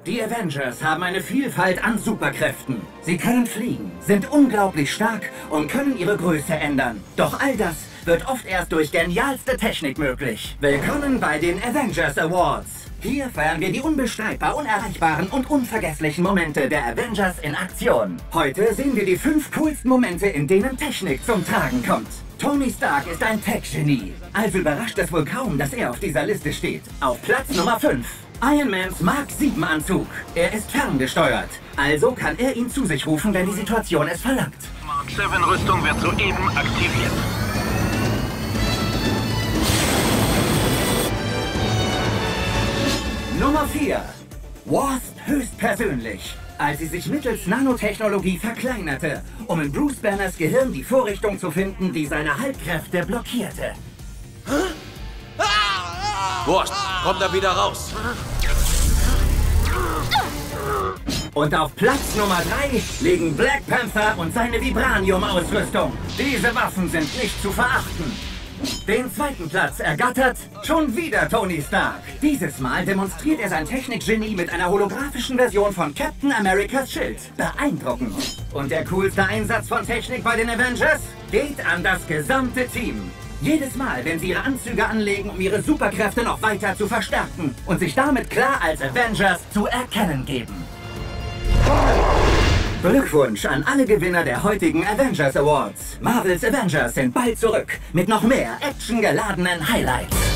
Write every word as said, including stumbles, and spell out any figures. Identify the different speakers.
Speaker 1: Die Avengers haben eine Vielfalt an Superkräften. Sie können fliegen, sind unglaublich stark und können ihre Größe ändern. Doch all das wird oft erst durch genialste Technik möglich. Willkommen bei den Avengers Awards. Hier feiern wir die unbestreitbar unerreichbaren und unvergesslichen Momente der Avengers in Aktion. Heute sehen wir die fünf coolsten Momente, in denen Technik zum Tragen kommt. Tony Stark ist ein Tech-Genie. Also überrascht es wohl kaum, dass er auf dieser Liste steht. Auf Platz Nummer fünf. Iron Mans Mark sieben Anzug. Er ist ferngesteuert. Also kann er ihn zu sich rufen, wenn die Situation es verlangt.
Speaker 2: Mark sieben Rüstung wird soeben aktiviert.
Speaker 1: Nummer vier. Wasp höchstpersönlich. Als sie sich mittels Nanotechnologie verkleinerte, um in Bruce Banners Gehirn die Vorrichtung zu finden, die seine Halbkräfte blockierte.
Speaker 3: Wurst, komm da wieder raus!
Speaker 1: Und auf Platz Nummer drei liegen Black Panther und seine Vibranium-Ausrüstung. Diese Waffen sind nicht zu verachten. Den zweiten Platz ergattert schon wieder Tony Stark. Dieses Mal demonstriert er sein Technikgenie mit einer holographischen Version von Captain Americas Schild. Beeindruckend. Und der coolste Einsatz von Technik bei den Avengers geht an das gesamte Team. Jedes Mal, wenn sie ihre Anzüge anlegen, um ihre Superkräfte noch weiter zu verstärken und sich damit klar als Avengers zu erkennen geben. Glückwunsch an alle Gewinner der heutigen Avengers Awards. Marvels Avengers sind bald zurück mit noch mehr actiongeladenen Highlights.